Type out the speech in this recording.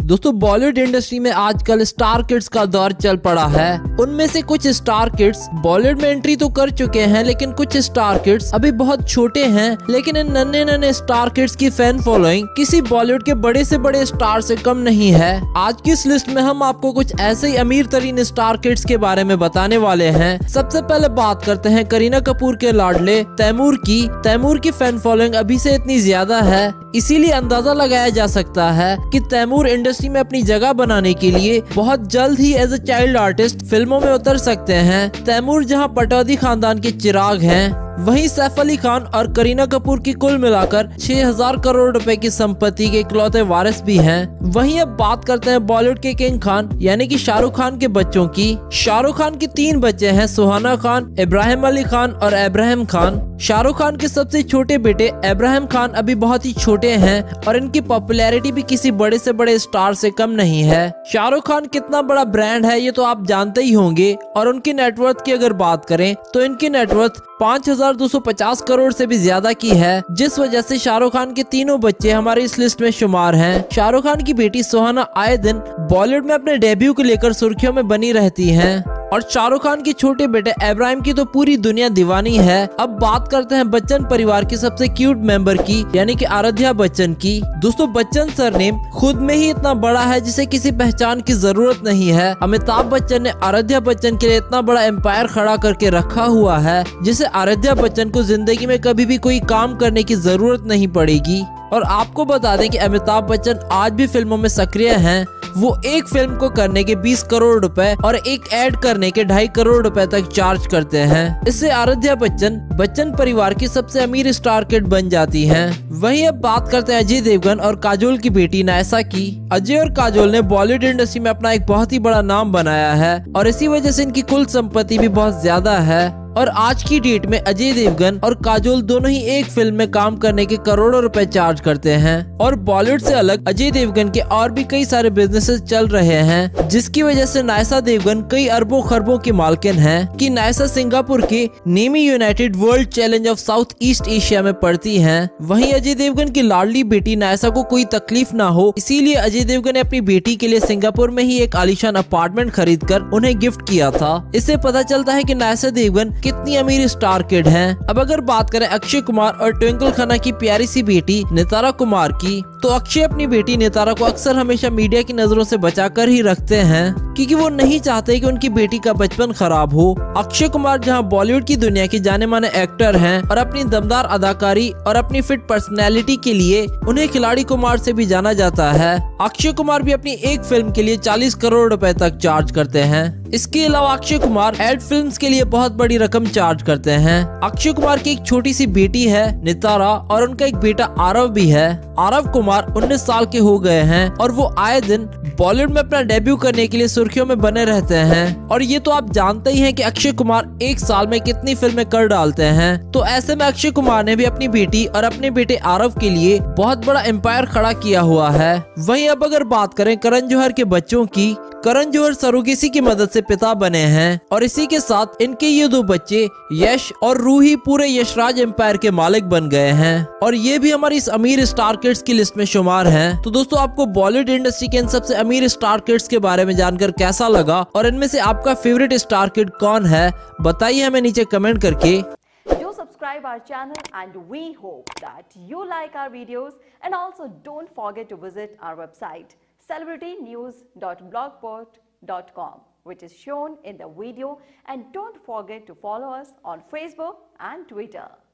दोस्तों बॉलीवुड इंडस्ट्री में आजकल स्टार किड्स का दौर चल पड़ा है। उनमें से कुछ स्टार किड्स बॉलीवुड में एंट्री तो कर चुके हैं, लेकिन कुछ स्टार किड्स अभी बहुत छोटे हैं। लेकिन इन नन्हे नन्हे स्टार किड्स की फैन फॉलोइंग किसी बॉलीवुड के बड़े से बड़े स्टार से कम नहीं है। आज की इस लिस्ट में हम आपको कुछ ऐसे ही अमीर तरीन स्टार किड्स के बारे में बताने वाले हैं। सबसे पहले बात करते हैं करीना कपूर के लाडले तैमूर की। तैमूर की फैन फॉलोइंग अभी से इतनी ज्यादा है, इसीलिए अंदाजा लगाया जा सकता है कि तैमूर इंडस्ट्री में अपनी जगह बनाने के लिए बहुत जल्द ही एज ए चाइल्ड आर्टिस्ट फिल्मों में उतर सकते हैं। तैमूर जहां पटौदी खानदान के चिराग हैं, वहीं सैफ अली खान और करीना कपूर की कुल मिलाकर 6000 करोड़ रुपए की संपत्ति के इकलौते वारिस भी हैं। वहीं अब बात करते हैं बॉलीवुड के किंग खान यानी कि शाहरुख खान के बच्चों की। शाहरुख खान के 3 बच्चे हैं, सुहाना खान, इब्राहिम अली खान और अब्राहम खान। शाहरुख खान के सबसे छोटे बेटे अब्राहम खान अभी बहुत ही छोटे हैं और इनकी पॉपुलैरिटी भी किसी बड़े से बड़े स्टार से कम नहीं है। शाहरुख खान कितना बड़ा ब्रांड है ये तो आप जानते ही होंगे। और उनकी नेटवर्थ की अगर बात करें तो इनकी नेटवर्थ 5250 करोड़ से भी ज्यादा की है, जिस वजह से शाहरुख खान के तीनों बच्चे हमारी इस लिस्ट में शुमार हैं। शाहरुख खान की बेटी सुहाना आए दिन बॉलीवुड में अपने डेब्यू को लेकर सुर्खियों में बनी रहती हैं और शाहरुख खान के छोटे बेटे इब्राहिम की तो पूरी दुनिया दीवानी है। अब बात करते हैं बच्चन परिवार के सबसे क्यूट मेंबर की यानी कि आराध्या बच्चन की। दोस्तों बच्चन सरनेम खुद में ही इतना बड़ा है जिसे किसी पहचान की जरूरत नहीं है। अमिताभ बच्चन ने आराध्या बच्चन के लिए इतना बड़ा एम्पायर खड़ा करके रखा हुआ है जिसे आराध्या बच्चन को जिंदगी में कभी भी कोई काम करने की जरूरत नहीं पड़ेगी। और आपको बता दें कि अमिताभ बच्चन आज भी फिल्मों में सक्रिय हैं। वो एक फिल्म को करने के 20 करोड़ रुपए और एक ऐड करने के 2.5 करोड़ रुपए तक चार्ज करते हैं। इससे आराध्या बच्चन बच्चन परिवार की सबसे अमीर स्टार किड बन जाती हैं। वहीं अब बात करते हैं अजय देवगन और काजोल की बेटी नायसा की। अजय और काजोल ने बॉलीवुड इंडस्ट्री में अपना एक बहुत ही बड़ा नाम बनाया है और इसी वजह से इनकी कुल संपत्ति भी बहुत ज्यादा है। और आज की डेट में अजय देवगन और काजोल दोनों ही एक फिल्म में काम करने के करोड़ों रुपए चार्ज करते हैं। और बॉलीवुड से अलग अजय देवगन के और भी कई सारे बिजनेसेस चल रहे हैं, जिसकी वजह से नायसा देवगन कई अरबों खरबों की मालकिन है। कि नायसा सिंगापुर के नेमी United World challenge of South East Asia में पढ़ती हैं। वहीं अजय देवगन की लाडली बेटी नायसा को कोई तकलीफ ना हो, इसीलिए अजय देवगन ने अपनी बेटी के लिए सिंगापुर में ही एक आलीशान अपार्टमेंट खरीद कर उन्हें गिफ्ट किया था। इससे पता चलता है कि नायसा देवगन कितनी अमीर स्टार किड हैं। अब अगर बात करें अक्षय कुमार और ट्विंकल खन्ना की प्यारी सी बेटी नितारा कुमार की, तो अक्षय अपनी बेटी नितारा को अक्सर हमेशा मीडिया की नजरों से बचाकर ही रखते हैं, क्योंकि वो नहीं चाहते कि उनकी बेटी का बचपन खराब हो। अक्षय कुमार जहां बॉलीवुड की दुनिया के जाने माने एक्टर हैं और अपनी दमदार अदाकारी और अपनी फिट पर्सनैलिटी के लिए उन्हें खिलाड़ी कुमार से भी जाना जाता है, अक्षय कुमार भी अपनी एक फिल्म के लिए 40 करोड़ रुपए तक चार्ज करते हैं। इसके अलावा अक्षय कुमार एड फिल्म्स के लिए बहुत बड़ी रकम चार्ज करते हैं। अक्षय कुमार की एक छोटी सी बेटी है नितारा और उनका एक बेटा आरव भी है। आरव कुमार 19 साल के हो गए हैं और वो आए दिन बॉलीवुड में अपना डेब्यू करने के लिए सुर्खियों में बने रहते हैं। और ये तो आप जानते ही हैं कि अक्षय कुमार एक साल में कितनी फिल्में कर डालते हैं। तो ऐसे में अक्षय कुमार ने भी अपनी बेटी और अपने बेटे आरव के लिए बहुत बड़ा एम्पायर खड़ा किया हुआ है। वहीं अब अगर बात करें करण जौहर के बच्चों की, करण जौहर सरोगेसी की मदद से पिता बने हैं और इसी के साथ इनके ये 2 बच्चे यश और रूही पूरे यशराज एम्पायर के मालिक बन गए हैं और ये भी हमारी इस अमीर स्टार किड्स की लिस्ट में शुमार हैं। तो दोस्तों आपको बॉलीवुड इंडस्ट्री के इन सबसे अमीर स्टार किड्स के बारे में जानकर कैसा लगा और इनमें से आपका फेवरेट स्टार किड कौन है, बताइए हमें नीचे कमेंट करके। Do subscribe our channel and we hope that you like our videos and also don't forget to visit our website celebritynews.blogspot.com, which is shown in the video, and don't forget to follow us on Facebook and Twitter.